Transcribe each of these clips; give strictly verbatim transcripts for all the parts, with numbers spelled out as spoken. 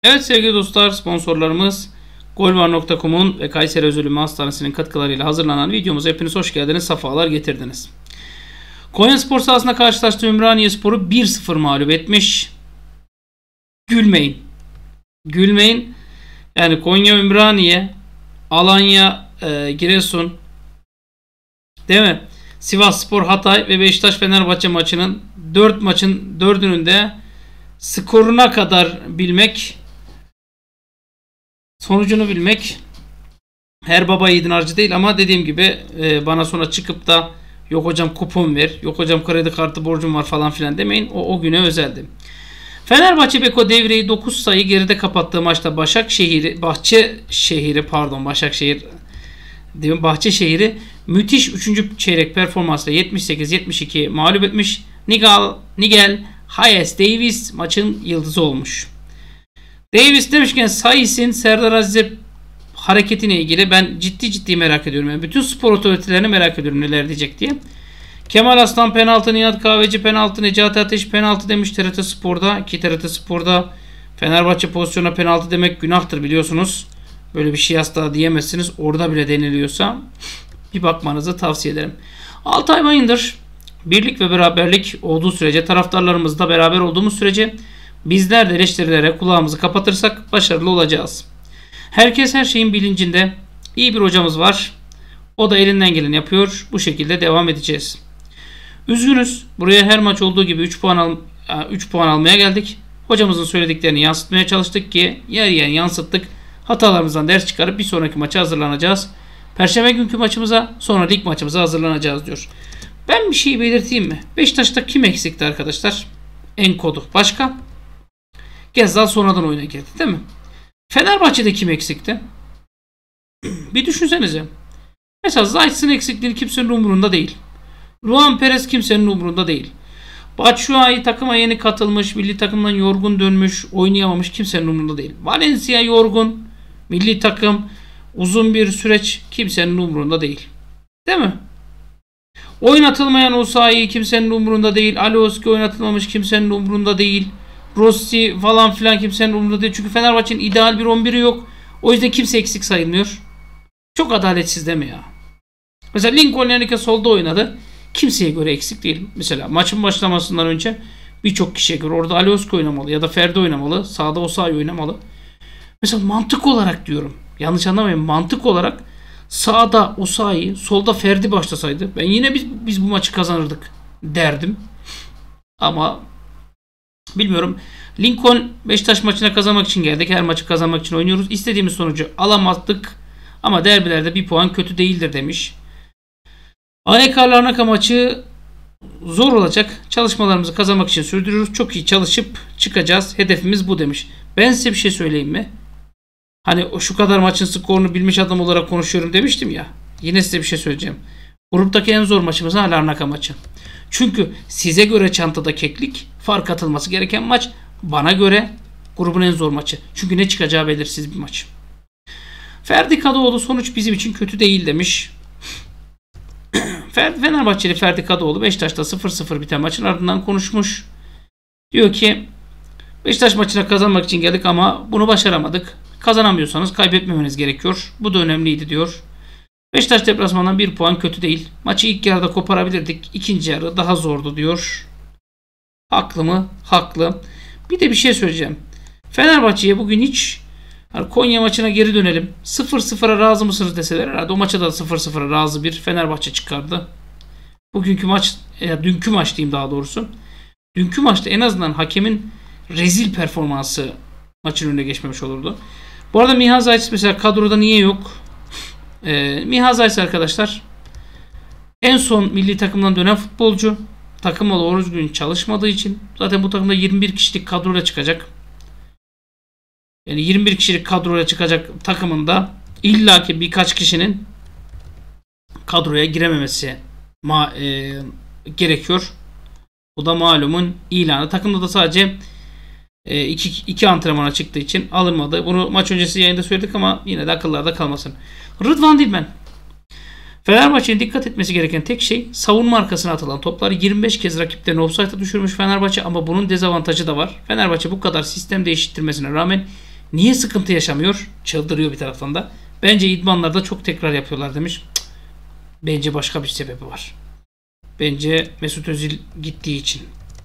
Evet sevgili dostlar, sponsorlarımız golvar nokta com'un ve Kayseri Özülümü Hastanesi'nin katkılarıyla hazırlanan videomuza hepiniz hoş geldiniz, sefalar getirdiniz. Konyaspor sahasında karşılaştığı Ümraniyespor'u bir sıfır mağlup etmiş. Gülmeyin. Gülmeyin. Yani Konya, Ümraniye, Alanya, e, Giresun, değil mi? Sivasspor, Hatay ve Beşiktaş Fenerbahçe maçının dört maçın dördünün de skoruna kadar bilmek, sonucunu bilmek her baba yiğidin harcı değil, ama dediğim gibi e, bana sonra çıkıp da yok hocam kupon ver, yok hocam kredi kartı borcum var falan filan demeyin. O, o güne özeldi. Fenerbahçe Beko devreyi dokuz sayı geride kapattığı maçta Başakşehir'i Bahçeşehir'i pardon Başakşehir değil mi? Bahçeşehir'i müthiş üçüncü çeyrek performansla yetmiş sekiz yetmiş iki mağlup etmiş. Nigel, Nigel Hayes-Davis maçın yıldızı olmuş. Davis demişken Sais'in Serdar Aziz'e hareketine ilgili ben ciddi ciddi merak ediyorum. Yani bütün spor otoritelerini merak ediyorum neler diyecek diye. Kemal Aslan penaltı, Nihat Kahveci penaltı, Necati Ateş penaltı demiş T R T Spor'da. Ki T R T Spor'da Fenerbahçe pozisyona penaltı demek günahtır biliyorsunuz. Böyle bir şey asla diyemezsiniz. Orada bile deniliyorsa bir bakmanızı tavsiye ederim. Altay Bayındır, birlik ve beraberlik olduğu sürece, taraftarlarımızla beraber olduğumuz sürece bizler de eleştirilere kulağımızı kapatırsak başarılı olacağız. Herkes her şeyin bilincinde. İyi bir hocamız var. O da elinden geleni yapıyor. Bu şekilde devam edeceğiz. Üzgünüz. Buraya her maç olduğu gibi üç puan al üç puan almaya geldik. Hocamızın söylediklerini yansıtmaya çalıştık ki yer yer yansıttık. Hatalarımızdan ders çıkarıp bir sonraki maça hazırlanacağız. Perşembe günkü maçımıza, sonra lig maçımıza hazırlanacağız diyor. Ben bir şey belirteyim mi? Beşiktaş'ta kim eksikti arkadaşlar? Enkodu. Başka? Gezzal sonradan oyuna girdi değil mi? Fenerbahçe'de kim eksikti? Bir düşünsenize. Mesela Zayt'sın eksikliği kimsenin umurunda değil. Luan Perez kimsenin umurunda değil. Batshuayi takıma yeni katılmış, milli takımdan yorgun dönmüş, oynayamamış, kimsenin umurunda değil. Valencia yorgun, milli takım, uzun bir süreç, kimsenin umurunda değil. Değil mi? Oynatılmayan Osayi kimsenin umurunda değil. Alioski oynatılmamış, kimsenin umurunda değil. Rossi falan filan kimsenin umurunda değil. Çünkü Fenerbahçe'nin ideal bir on biri yok. O yüzden kimse eksik sayılmıyor. Çok adaletsiz değil mi ya? Mesela Lincoln Enrique solda oynadı. Kimseye göre eksik değil. Mesela maçın başlamasından önce birçok kişiye göre orada Alioski oynamalı ya da Ferdi oynamalı. Sağda Osayi oynamalı. Mesela mantık olarak diyorum. Yanlış anlamayın. Mantık olarak sağda Osayi, solda Ferdi başlasaydı ben yine biz, biz bu maçı kazanırdık derdim. Ama bilmiyorum. Lincoln Beşiktaş maçına kazanmak için geldik. Her maçı kazanmak için oynuyoruz. İstediğimiz sonucu alamazdık. Ama derbilerde bir puan kötü değildir demiş. A Y K Larnaka maçı zor olacak. Çalışmalarımızı kazanmak için sürdürüyoruz. Çok iyi çalışıp çıkacağız. Hedefimiz bu demiş. Ben size bir şey söyleyeyim mi? Hani şu kadar maçın skorunu bilmiş adam olarak konuşuyorum demiştim ya. Yine size bir şey söyleyeceğim. Gruptaki en zor maçımız Larnaka maçı. Çünkü size göre çantada keklik, fark atılması gereken maç. Bana göre grubun en zor maçı. Çünkü ne çıkacağı belirsiz bir maç. Ferdi Kadıoğlu sonuç bizim için kötü değil demiş. Fenerbahçeli Ferdi Kadıoğlu Beşiktaş'ta sıfır sıfır biten maçın ardından konuşmuş. Diyor ki Beşiktaş maçına kazanmak için geldik ama bunu başaramadık. Kazanamıyorsanız kaybetmemeniz gerekiyor. Bu da önemliydi diyor. Beşiktaş deplasmandan bir puan kötü değil. Maçı ilk yarıda koparabilirdik. İkinci yarı daha zordu diyor. Haklı mı? Haklı. Bir de bir şey söyleyeceğim. Fenerbahçe'ye bugün hiç yani Konya maçına geri dönelim. sıfır sıfıra razı mısınız deseler herhalde o maça da sıfır sıfıra razı bir Fenerbahçe çıkardı. Bugünkü maç, ya dünkü maç diyeyim daha doğrusu. Dünkü maçta en azından hakemin rezil performansı maçın önüne geçmemiş olurdu. Bu arada Miha Zayt mesela kadroda niye yok? Ee, Miha Zayt arkadaşlar en son milli takımdan dönen futbolcu. Takımla doğru düzgün çalışmadığı için zaten bu takımda yirmi bir kişilik kadroyla çıkacak. Yani yirmi bir kişilik kadroya çıkacak takımında illaki birkaç kişinin kadroya girememesi ma e, gerekiyor. Bu da malumun ilanı. Takımda da sadece e, iki, iki antrenmana çıktığı için alınmadı. Bunu maç öncesi yayında söyledik ama yine de akıllarda kalmasın. Rıdvan Dilmen. Fenerbahçe'nin dikkat etmesi gereken tek şey savunma arkasına atılan topları yirmi beş kez rakiplerini ofsayta düşürmüş Fenerbahçe ama bunun dezavantajı da var. Fenerbahçe bu kadar sistem değiştirmesine rağmen Niye sıkıntı yaşamıyor? Çıldırıyor bir taraftan da. Bence idmanlarda çok tekrar yapıyorlar demiş. Cık, bence başka bir sebebi var. Bence Mesut Özil gittiği için.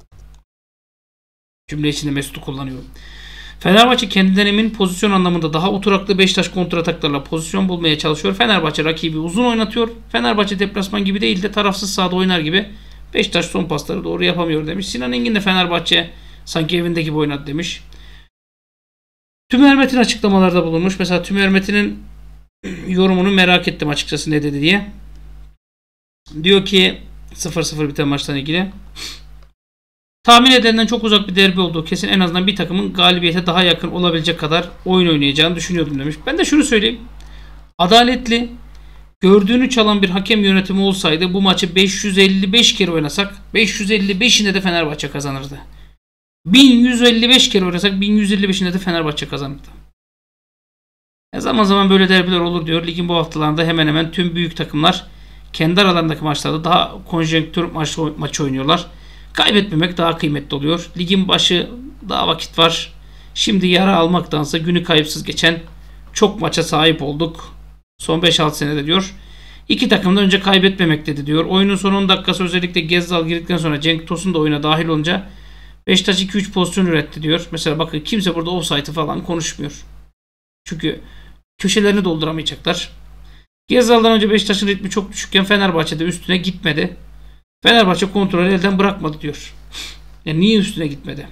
Cümle içinde Mesut'u kullanıyorum. Fenerbahçe kendinden emin, pozisyon anlamında daha oturaklı, Beşiktaş kontrataklarla pozisyon bulmaya çalışıyor. Fenerbahçe rakibi uzun oynatıyor. Fenerbahçe deplasman gibi değil de tarafsız sahada oynar gibi. Beşiktaş son pasları doğru yapamıyor demiş. Sinan Engin de Fenerbahçe sanki evinde gibi oynadı demiş. Tümer Metin açıklamalarda bulunmuş. Mesela Tümer Metin'in yorumunu merak ettim açıkçası ne dedi diye. Diyor ki sıfır sıfır biten maçtan ilgili. Tahmin edilenden çok uzak bir derbi olduğu kesin, en azından bir takımın galibiyete daha yakın olabilecek kadar oyun oynayacağını düşünüyordum demiş. Ben de şunu söyleyeyim. Adaletli, gördüğünü çalan bir hakem yönetimi olsaydı bu maçı beş yüz elli beş kere oynasak beş yüz elli beşinde de Fenerbahçe kazanırdı. bin yüz elli beş kere oynasak bin yüz elli beşinde de Fenerbahçe kazanırdı. E zaman zaman böyle derbiler olur diyor. Ligin bu haftalarında hemen hemen tüm büyük takımlar kendi aralarındaki maçlarda daha konjonktür maç, maç oynuyorlar. Kaybetmemek daha kıymetli oluyor. Ligin başı, daha vakit var. Şimdi yara almaktansa günü kayıpsız geçen çok maça sahip olduk. Son beş altı senede diyor. İki takım da önce kaybetmemek dedi diyor. Oyunun son on dakikası özellikle Gezzal girdikten sonra Cenk Tosun da oyuna dahil olunca Beşiktaş iki üç pozisyon üretti diyor. Mesela bakın kimse burada offside'ı falan konuşmuyor. Çünkü köşelerini dolduramayacaklar. Gezzal'dan önce Beşiktaş'ın ritmi çok düşükken Fenerbahçe'de üstüne gitmedi. Fenerbahçe kontrolü elden bırakmadı diyor. Yani niye üstüne gitmedi?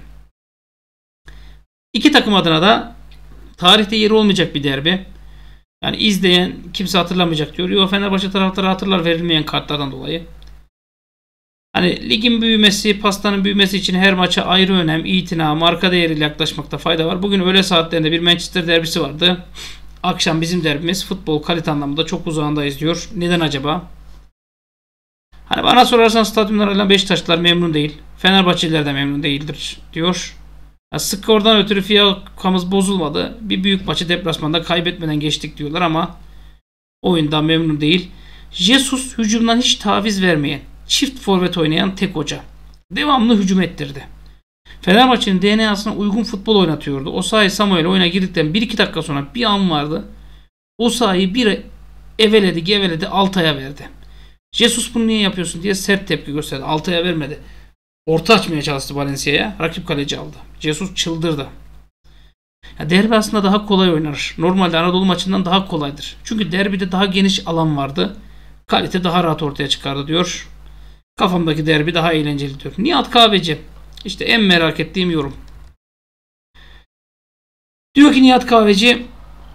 İki takım adına da tarihte yeri olmayacak bir derbi. Yani izleyen kimse hatırlamayacak diyor. Yo, Fenerbahçe taraftarı hatırlar verilmeyen kartlardan dolayı. Hani ligin büyümesi, pastanın büyümesi için her maça ayrı önem, itina, marka değeriyle yaklaşmakta fayda var. Bugün öğle saatlerinde bir Manchester derbisi vardı. Akşam bizim derbimiz, futbol kalite anlamında çok uzağındayız diyor. Neden acaba? Hani bana sorarsan stadyumlarıyla Beşiktaşlılar memnun değil. Fenerbahçeliler de memnun değildir diyor. Ya skordan ötürü fiyakamız bozulmadı. Bir büyük maçı deplasmanda kaybetmeden geçtik diyorlar ama oyundan memnun değil. Jesus hücumdan hiç taviz vermeyen, çift forvet oynayan tek hoca. Devamlı hücum ettirdi. Fenerbahçe'nin D N A'sına uygun futbol oynatıyordu. Osayi Samuel oyuna girdikten bir iki dakika sonra bir an vardı. Osayi'yi bir eveledi geveledi Altay'a verdi. Jesus bunu niye yapıyorsun diye sert tepki gösterdi. Altay'a vermedi. Orta açmaya çalıştı Valencia'ya. Rakip kaleci aldı. Jesus çıldırdı. Ya derbi aslında daha kolay oynanır. Normalde Anadolu maçından daha kolaydır. Çünkü derbide daha geniş alan vardı. Kalite daha rahat ortaya çıkardı diyor. Kafamdaki derbi daha eğlenceli diyor. Nihat Kahveci. İşte en merak ettiğim yorum. Diyor ki Nihat Kahveci,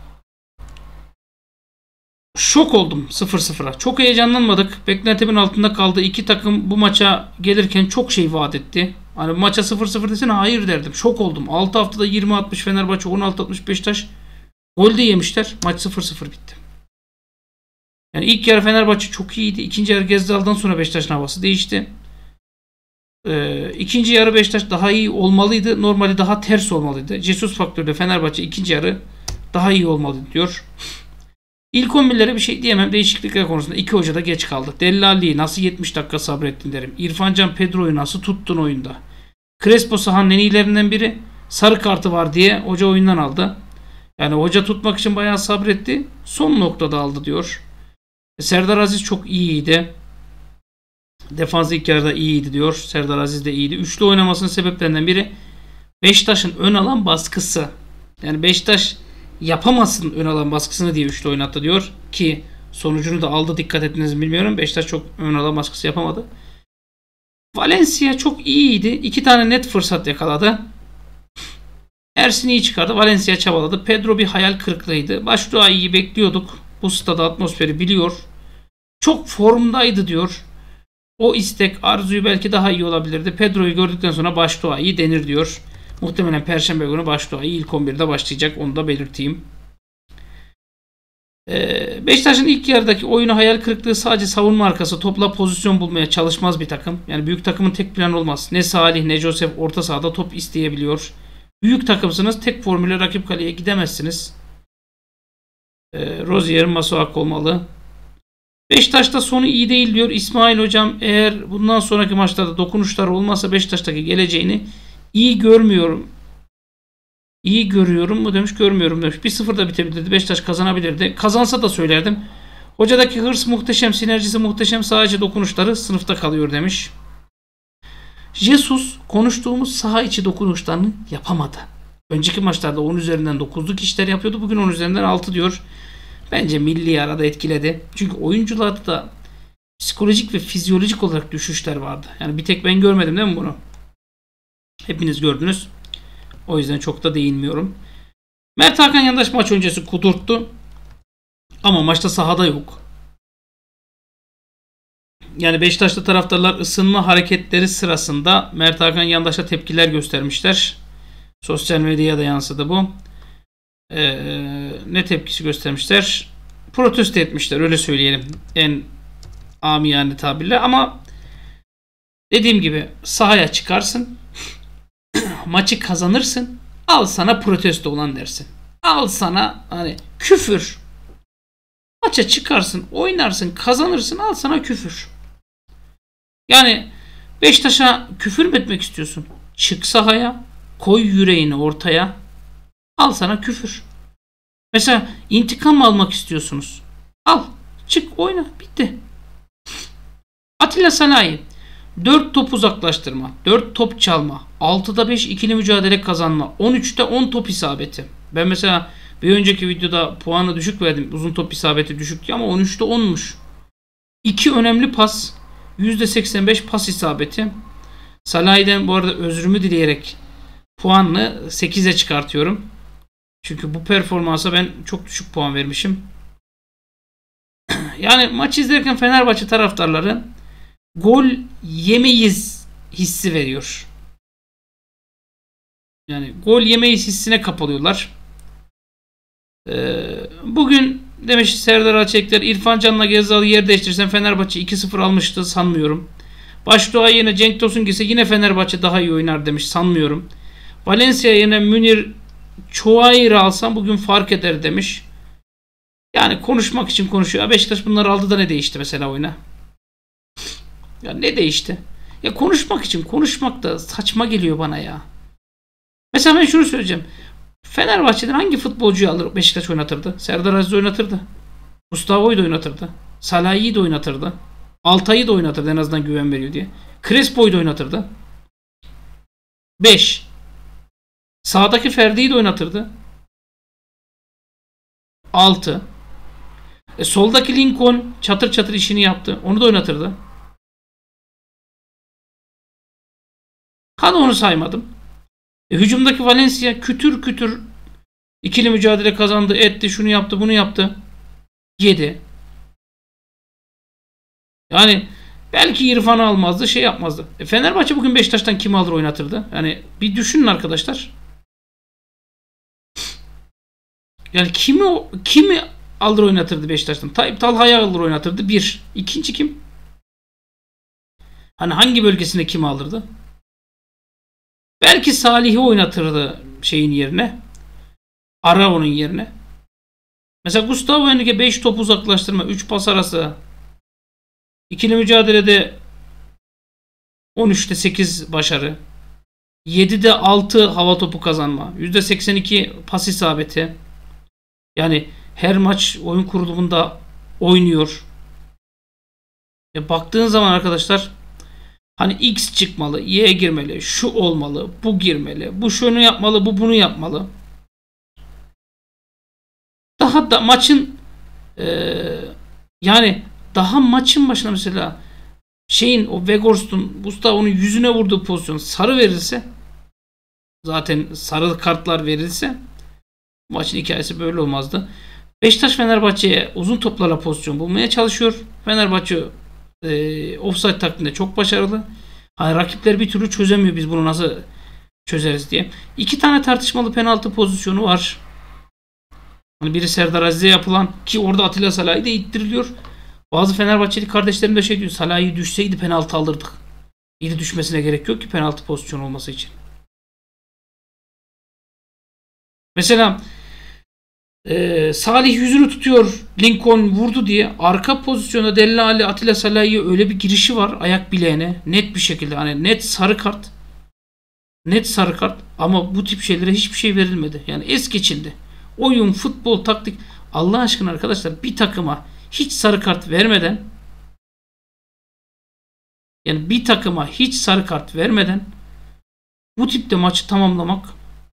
şok oldum sıfır sıfıra. Çok heyecanlanmadık. Beklentimin altında kaldı. İki takım bu maça gelirken çok şey vaat etti. Hani maça sıfır sıfır desene hayır derdim. Şok oldum. altı haftada yirmi altmış Fenerbahçe, on altı altmış Beşiktaş. Gol de yemişler. Maç sıfır sıfır bitti. Yani ilk yarı Fenerbahçe çok iyiydi. İkinci yarı Gezzal'dan sonra Beşiktaş'ın havası değişti. Ee, ikinci yarı Beşiktaş daha iyi olmalıydı. Normali daha ters olmalıydı. Jesus faktörüyle Fenerbahçe ikinci yarı daha iyi olmalıydı diyor. İlk on birlere bir şey diyemem. Değişiklikler konusunda iki hoca da geç kaldı. Dellali'yi nasıl yetmiş dakika sabrettin derim. İrfan Can Pedro'yu nasıl tuttun oyunda. Crespo sahanın en iyilerinden biri. Sarı kartı var diye hoca oyundan aldı. Yani hoca tutmak için bayağı sabretti. Son noktada aldı diyor. Serdar Aziz çok iyiydi. Defans ilk yarıda iyiydi diyor. Serdar Aziz de iyiydi. Üçlü oynamasının sebeplerinden biri Beşiktaş'ın ön alan baskısı. Yani Beşiktaş yapamasın ön alan baskısını diye üçlü oynattı diyor. Ki sonucunu da aldı, dikkat ettiniz mi bilmiyorum. Beşiktaş çok ön alan baskısı yapamadı. Valencia çok iyiydi. İki tane net fırsat yakaladı. Ersin iyi çıkardı. Valencia çabaladı. Pedro bir hayal kırıklığıydı. Başuay'ı bekliyorduk. Bu stada atmosferi biliyor. Çok formdaydı diyor. O istek, arzuyu belki daha iyi olabilirdi. Pedro'yu gördükten sonra Başuay'ı denir diyor. Muhtemelen Perşembe günü Başuay'ı ilk on birde başlayacak. Onu da belirteyim. Ee, Beşiktaş'ın ilk yarıdaki oyunu hayal kırıklığı, sadece savunma arkası topla pozisyon bulmaya çalışmaz bir takım. Yani büyük takımın tek planı olmaz. Ne Salih ne Joseph orta sahada top isteyebiliyor. Büyük takımsınız. Tek formüle rakip kaleye gidemezsiniz. Ee, Rozier, Masuak olmalı. Beşiktaş'ta sonu iyi değil diyor. İsmail hocam eğer bundan sonraki maçlarda dokunuşlar olmazsa Beşiktaş'taki geleceğini iyi görmüyorum İyi görüyorum mu demiş. Görmüyorum demiş. bir sıfır da bitebilirdi. Beşiktaş kazanabilirdi. Kazansa da söylerdim. Hocadaki hırs muhteşem. Sinerjisi muhteşem. Sadece dokunuşları sınıfta kalıyor demiş. Jesus konuştuğumuz saha içi dokunuşlarını yapamadı. Önceki maçlarda on üzerinden dokuzluk işler yapıyordu. Bugün on üzerinden altı diyor. Bence milli arada etkiledi. Çünkü oyuncularda da psikolojik ve fizyolojik olarak düşüşler vardı. Yani bir tek ben görmedim değil mi bunu? Hepiniz gördünüz. O yüzden çok da değinmiyorum. Mert Hakan Yandaş maç öncesi kudurttu. Ama maçta sahada yok. Yani Beşiktaşlı taraftarlar ısınma hareketleri sırasında Mert Hakan Yandaş'a tepkiler göstermişler. Sosyal medyaya da yansıdı bu. Ee, ne tepkisi göstermişler? Protesto etmişler, öyle söyleyelim. En amiyane tabirle. Ama dediğim gibi sahaya çıkarsın. Maçı kazanırsın. Al sana protesto olan dersin. Al sana hani küfür. Maça çıkarsın, oynarsın, kazanırsın, al sana küfür. Yani Beşiktaş'a küfür mü etmek istiyorsun? Çık sahaya, koy yüreğini ortaya, al sana küfür. Mesela intikam mı almak istiyorsunuz? Al, çık oyna, bitti. Atilla Salahi dört top uzaklaştırma, dört top çalma, altıda beş ikili mücadele kazanma, on üçte on top isabeti. Ben mesela bir önceki videoda puanı düşük verdim. Uzun top isabeti düşüktü ama on üçte onmuş. iki önemli pas, yüzde seksen beş pas isabeti. Salahi'den bu arada özrümü dileyerek puanını sekize çıkartıyorum. Çünkü bu performansa ben çok düşük puan vermişim. Yani maç izlerken Fenerbahçe taraftarları gol yemeyiz hissi veriyor. Yani gol yemeyiz hissine kapılıyorlar. Ee, bugün demiş Serdar Açekler, İrfan Can'la Gezal'ı yer değiştirsen Fenerbahçe iki sıfır almıştı, sanmıyorum. Başdoğa yerine Cenk Tosun gelse yine Fenerbahçe daha iyi oynar demiş, sanmıyorum. Valencia yerine Münir Çoğayır'ı alsam bugün fark eder demiş. Yani konuşmak için konuşuyor. Beşiktaş bunları aldı da ne değişti mesela oyuna? Ya ne değişti? Ya konuşmak için konuşmak da saçma geliyor bana ya. Mesela ben şunu söyleyeceğim. Fenerbahçe'den hangi futbolcuyu alır Beşiktaş oynatırdı? Serdar Aziz oynatırdı. Gustavo'yu da oynatırdı. Salah'ı da oynatırdı. Altay'ı da oynatırdı, en azından güven veriyor diye. Crespo'yu da oynatırdı. beş. Sağdaki Ferdi'yi de oynatırdı. altı. E, soldaki Lincoln çatır çatır işini yaptı. Onu da oynatırdı. Hadi onu saymadım. E, hücumdaki Valencia kütür kütür ikili mücadele kazandı, etti, şunu yaptı, bunu yaptı. yedi. Yani belki İrfan'ı almazdı, şey yapmazdı. E, Fenerbahçe bugün Beşiktaş'tan kimi alır oynatırdı? Yani bir düşünün arkadaşlar. Yani kimi kimi alır oynatırdı Beşiktaş'tan? Tayyip Talha'yı alır oynatırdı. Bir. İkinci kim? Hani hangi bölgesinde kimi alırdı? Belki Salih'i oynatırdı şeyin yerine. Arao'nun yerine. Mesela Gustavo Henrique beş top uzaklaştırma, üç pas arası. İkili mücadelede on üçte sekiz başarı. yedide altı hava topu kazanma. yüzde seksen iki pas isabeti. Yani her maç oyun kurulumunda oynuyor. E baktığın zaman arkadaşlar, hani X çıkmalı, Y girmeli, şu olmalı, bu girmeli, bu şunu yapmalı, bu bunu yapmalı. Daha da maçın ee, yani daha maçın başına mesela şeyin, o Weghorst'un Gustavo'nun yüzüne vurduğu pozisyon sarı verilse, zaten sarı kartlar verilse maçın hikayesi böyle olmazdı. Beşiktaş Fenerbahçe'ye uzun toplarla pozisyon bulmaya çalışıyor. Fenerbahçe e, offside taktiğinde çok başarılı. Hani rakipler bir türlü çözemiyor, biz bunu nasıl çözeriz diye. İki tane tartışmalı penaltı pozisyonu var. Hani biri Serdar Aziz'e yapılan, ki orada Atilla Salahi de ittiriliyor. Bazı Fenerbahçeli kardeşlerim de şey diyor, Salahi düşseydi penaltı alırdık. İyi de düşmesine gerek yok ki penaltı pozisyonu olması için. Mesela Ee, Salih yüzünü tutuyor, Lincoln vurdu diye arka pozisyonda Dellali Atilla Salahi'ye öyle bir girişi var ayak bileğine, net bir şekilde, hani net sarı kart. Net sarı kart ama bu tip şeylere hiçbir şey verilmedi. Yani es geçildi. Oyun, futbol, taktik. Allah aşkına arkadaşlar bir takıma hiç sarı kart vermeden yani bir takıma hiç sarı kart vermeden bu tipte maçı tamamlamak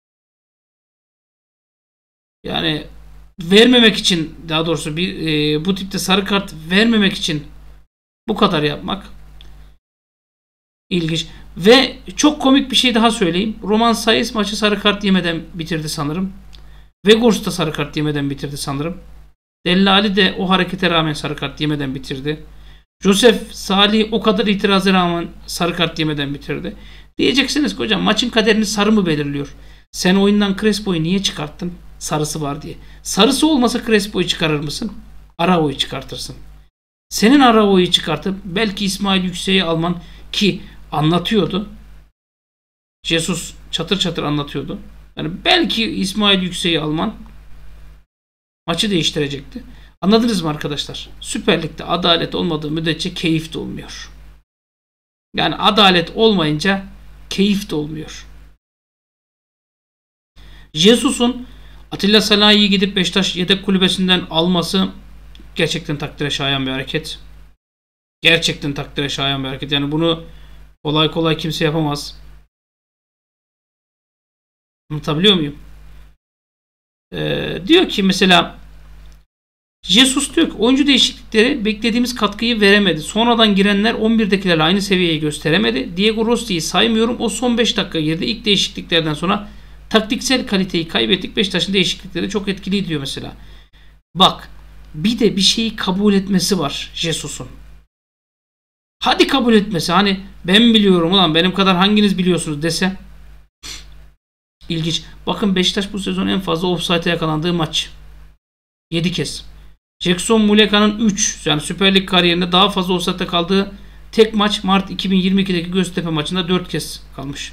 yani vermemek için daha doğrusu bir e, bu tipte sarı kart vermemek için bu kadar yapmak ilginç. Ve çok komik bir şey daha söyleyeyim. Roman Sayes maçı sarı kart yemeden bitirdi sanırım. Vegors da sarı kart yemeden bitirdi sanırım. Dellali de o harekete rağmen sarı kart yemeden bitirdi. Josef Salih o kadar itiraza rağmen sarı kart yemeden bitirdi. Diyeceksiniz ki hocam maçın kaderini sarı mı belirliyor? Sen oyundan Crespo'yu niye çıkarttın? Sarısı var diye. Sarısı olmasa Crespo'yu çıkarır mısın? Arao'yu çıkartırsın. Senin Arao'yu çıkartıp belki İsmail Yüksek'i alman ki anlatıyordu. Jesus çatır çatır anlatıyordu. Yani belki İsmail Yüksek'i alman maçı değiştirecekti. Anladınız mı arkadaşlar? Süper Lig'de adalet olmadığı müddetçe keyif de olmuyor. Yani adalet olmayınca keyif de olmuyor. Jesus'un Atilla Salahi'yi gidip Beşiktaş yedek kulübesinden alması gerçekten takdire şayan bir hareket. Gerçekten takdire şayan bir hareket. Yani bunu kolay kolay kimse yapamaz. Anlatabiliyor muyum? Ee, diyor ki mesela Jesus diyor ki oyuncu değişiklikleri beklediğimiz katkıyı veremedi. Sonradan girenler on birdekilerle aynı seviyeyi gösteremedi. Diego Rossi'yi saymıyorum. O son beş dakika girdi. İlk değişikliklerden sonra taktiksel kaliteyi kaybettik. Beşiktaş'ın değişiklikleri çok etkili diyor mesela. Bak bir de bir şeyi kabul etmesi var Jesus'un. Hadi kabul etmesi. Hani ben biliyorum ulan benim kadar hanginiz biliyorsunuz dese. İlginç. Bakın Beşiktaş bu sezon en fazla offside'e yakalandığı maç. yedi kez. Jackson Muleka'nın üç yani Süper Lig kariyerinde daha fazla offside'de kaldığı tek maç Mart iki bin yirmi ikideki Göztepe maçında dört kez kalmış.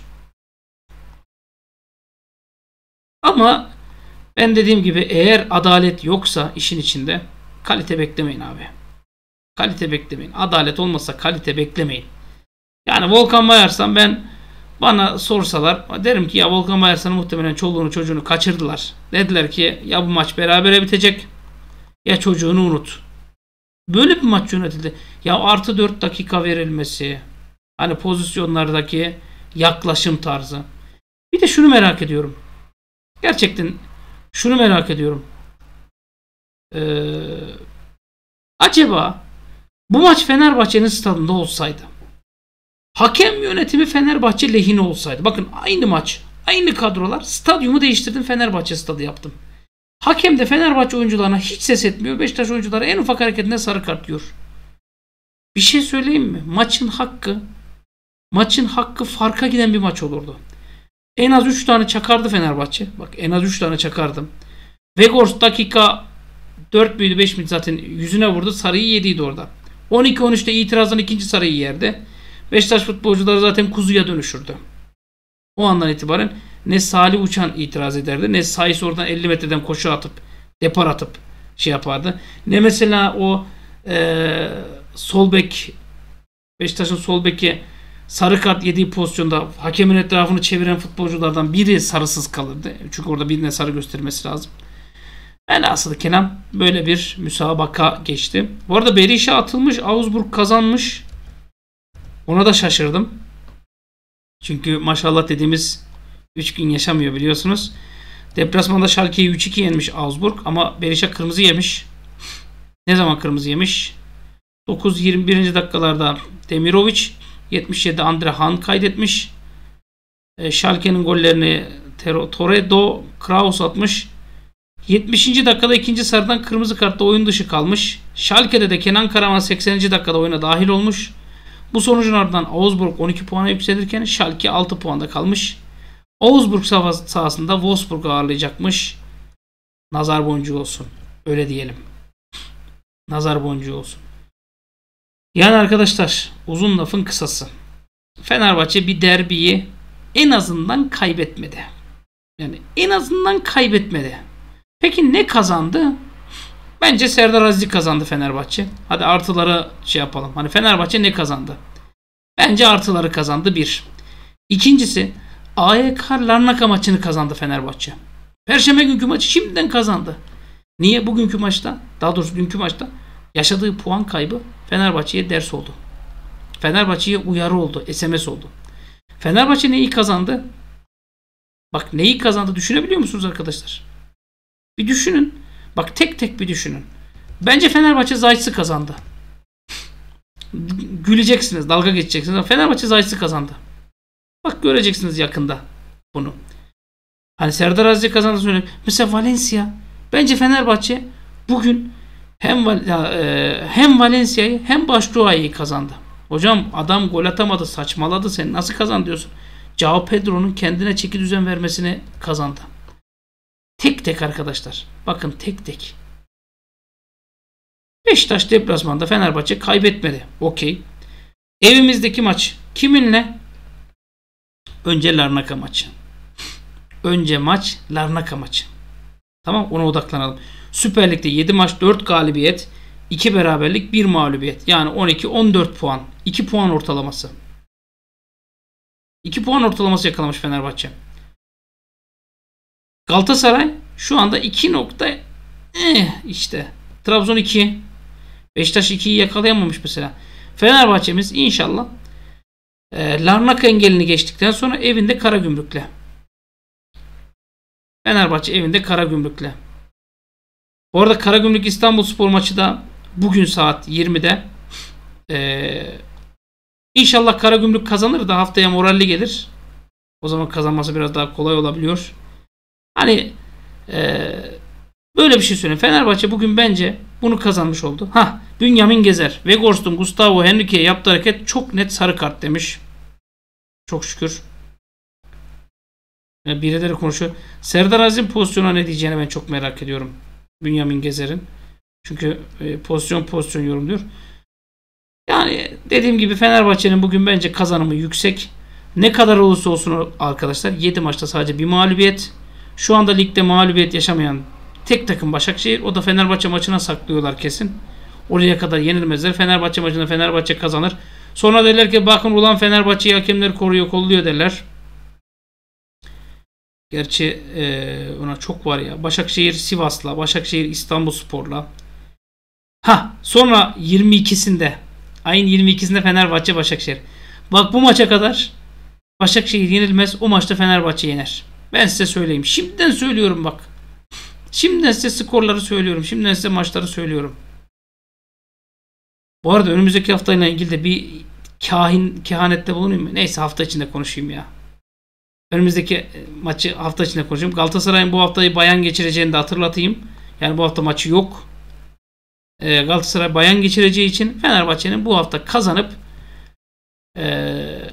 Ama ben dediğim gibi eğer adalet yoksa işin içinde kalite beklemeyin abi. Kalite beklemeyin. Adalet olmasa kalite beklemeyin. Yani Volkan Bayarsan ben bana sorsalar derim ki ya Volkan Bayarsan'ın muhtemelen çoluğunu çocuğunu kaçırdılar. Dediler ki ya bu maç berabere bitecek ya çocuğunu unut. Böyle bir maç yönetildi. Ya artı dört dakika verilmesi. Hani pozisyonlardaki yaklaşım tarzı. Bir de şunu merak ediyorum. Gerçekten şunu merak ediyorum. Ee, acaba bu maç Fenerbahçe'nin stadında olsaydı hakem yönetimi Fenerbahçe lehine olsaydı. Bakın aynı maç. Aynı kadrolar. Stadyumu değiştirdim. Fenerbahçe stadı yaptım. Hakem de Fenerbahçe oyuncularına hiç ses etmiyor. Beşiktaş oyuncuları en ufak hareketine sarı kart yiyor. Bir şey söyleyeyim mi? Maçın hakkı maçın hakkı farka giden bir maç olurdu. En az üç tane çakardı Fenerbahçe. Bak en az üç tane çakardım. Vegors dakika dört müydü beş miydi zaten yüzüne vurdu. Sarıyı yediydi orada. on iki on üçte itirazdan ikinci sarıyı yerdi. Beşiktaş futbolcuları zaten kuzuya dönüşürdü. O andan itibaren ne Salih Uçan itiraz ederdi ne Sayıs oradan elli metreden koşu atıp depar atıp şey yapardı. Ne mesela o e, sol bek Beşiktaş'ın sol beki sarı kart yediği pozisyonda hakemin etrafını çeviren futbolculardan biri sarısız kalırdı. Çünkü orada birine sarı göstermesi lazım. Velhasılı kelam böyle bir müsabaka geçti. Bu arada Berisha atılmış. Augsburg kazanmış. Ona da şaşırdım. Çünkü maşallah dediğimiz üç gün yaşamıyor biliyorsunuz. Deplasmanda Schalke'yi üç iki yenmiş Augsburg ama Berisha kırmızı yemiş. Ne zaman kırmızı yemiş? dokuz yirmi birinci dakikalarda Demirovic, yetmiş yedi Andre Han kaydetmiş. E, Schalke'nin gollerini Toredo Kraus atmış. yetmişinci dakikada ikinci sarıdan kırmızı kartla oyun dışı kalmış. Schalke'de de Kenan Karaman sekseninci dakikada oyuna dahil olmuş. Bu sonucun ardından Augsburg on iki puana yükselirken Schalke altı puanda kalmış. Augsburg sahasında Wolfsburg'u ağırlayacakmış. Nazar boncuğu olsun. Öyle diyelim. Nazar boncuğu olsun. Yani arkadaşlar uzun lafın kısası. Fenerbahçe bir derbiyi en azından kaybetmedi. Yani en azından kaybetmedi. Peki ne kazandı? Bence Serdar Aziz kazandı Fenerbahçe. Hadi artıları şey yapalım. Hani Fenerbahçe ne kazandı? Bence artıları kazandı bir. İkincisi A Y K Larnaka maçını kazandı Fenerbahçe. Perşembe günkü maçı şimdiden kazandı. Niye? Bugünkü maçta, daha doğrusu dünkü maçta yaşadığı puan kaybı Fenerbahçe'ye ders oldu. Fenerbahçe'ye uyarı oldu, S M S oldu. Fenerbahçe neyi kazandı? Bak neyi kazandı düşünebiliyor musunuz arkadaşlar? Bir düşünün. Bak tek tek bir düşünün. Bence Fenerbahçe Zayt'sı kazandı. Güleceksiniz, dalga geçeceksiniz ama Fenerbahçe Zayt'sı kazandı. Bak göreceksiniz yakında bunu. Hani Serdar Aziz kazandı söyleyeyim. Mesela Valencia. Bence Fenerbahçe bugün hem hem Valencia'yı hem Başakşehir'i kazandı. Hocam adam gol atamadı, saçmaladı, sen nasıl kazan diyorsun? João Pedro'nun kendine çeki düzen vermesini kazandı. Tek tek arkadaşlar. Bakın tek tek. Beşiktaş deplasmanda Fenerbahçe kaybetmedi. Okey. Evimizdeki maç kiminle? Önce Larnaka maçı. Önce maç Larnaka maçı. Tamam, ona odaklanalım. Süper Lig'de yedi maç dört galibiyet, iki beraberlik, bir mağlubiyet. Yani on iki on dört puan. iki puan ortalaması. iki puan ortalaması yakalamış Fenerbahçe. Galatasaray şu anda iki nokta eh, işte. Trabzon iki. Beşiktaş ikiyi yakalayamamış mesela. Fenerbahçe'miz inşallah e, Larnaka engelini geçtikten sonra evinde Karagümrük'le. Fenerbahçe evinde Karagümrük'le. Bu arada Karagümrük İstanbulspor maçı da bugün saat yirmide. Ee, İnşallah Karagümrük kazanır da haftaya moralli gelir. O zaman kazanması biraz daha kolay olabiliyor. Hani ee, böyle bir şey söyleyeyim. Fenerbahçe bugün bence bunu kazanmış oldu. Ha, Bünyamin Gezer, Weghorst'un Gustavo Henrique'ye yaptığı hareket çok net sarı kart demiş. Çok şükür. Yani birileri konuşuyor. Serdar Aziz'in pozisyona ne diyeceğini ben çok merak ediyorum. Bünyamin Gezer'in. Çünkü e, pozisyon pozisyon yorumluyor. Yani dediğim gibi Fenerbahçe'nin bugün bence kazanımı yüksek. Ne kadar olursa olsun arkadaşlar yedi maçta sadece bir mağlubiyet. Şu anda ligde mağlubiyet yaşamayan tek takım Başakşehir. O da Fenerbahçe maçına saklıyorlar kesin. Oraya kadar yenilmezler. Fenerbahçe maçında Fenerbahçe kazanır. Sonra derler ki bakın ulan Fenerbahçe'yi hakemler koruyor kolluyor derler. Gerçi e, ona çok var ya. Başakşehir Sivas'la, Başakşehir İstanbulspor'la. Ha, sonra yirmi ikisinde ayın yirmi ikisinde Fenerbahçe Başakşehir. Bak bu maça kadar Başakşehir yenilmez. O maçta Fenerbahçe yener. Ben size söyleyeyim. Şimdiden söylüyorum bak. Şimdiden size skorları söylüyorum. Şimdiden size maçları söylüyorum. Bu arada önümüzdeki haftayla ilgili de bir kahin kehanette bulunayım mı? Neyse hafta içinde konuşayım ya. Önümüzdeki maçı hafta içinde konuşayım. Galatasaray'ın bu haftayı bayan geçireceğini de hatırlatayım. Yani bu hafta maçı yok. Ee, Galatasaray bayan geçireceği için Fenerbahçe'nin bu hafta kazanıp ee,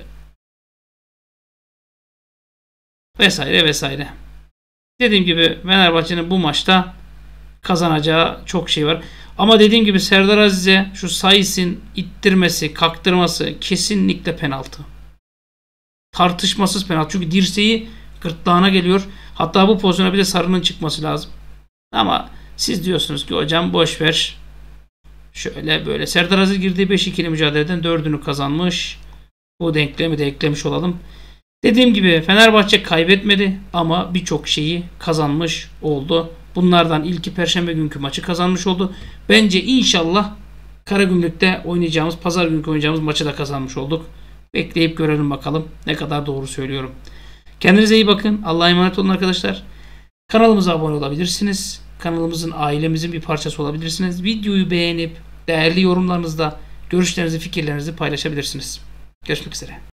vesaire vesaire. Dediğim gibi Fenerbahçe'nin bu maçta kazanacağı çok şey var. Ama dediğim gibi Serdar Aziz'e şu Sais'in ittirmesi, kaktırması kesinlikle penaltı. Tartışmasız penaltı. Çünkü dirseği gırtlağına geliyor. Hatta bu pozisyona bir de sarının çıkması lazım. Ama siz diyorsunuz ki hocam boş ver. Şöyle böyle. Serdar Aziz girdiği beş ikili mücadeleden dördünü kazanmış. Bu denklemi de eklemiş olalım. Dediğim gibi Fenerbahçe kaybetmedi ama birçok şeyi kazanmış oldu. Bunlardan ilki Perşembe günkü maçı kazanmış oldu. Bence inşallah Karagümrük'te oynayacağımız, Pazar günkü oynayacağımız maçı da kazanmış olduk. Bekleyip görelim bakalım ne kadar doğru söylüyorum. Kendinize iyi bakın. Allah'a emanet olun arkadaşlar. Kanalımıza abone olabilirsiniz. Kanalımızın, ailemizin bir parçası olabilirsiniz. Videoyu beğenip değerli yorumlarınızda görüşlerinizi, fikirlerinizi paylaşabilirsiniz. Görüşmek üzere.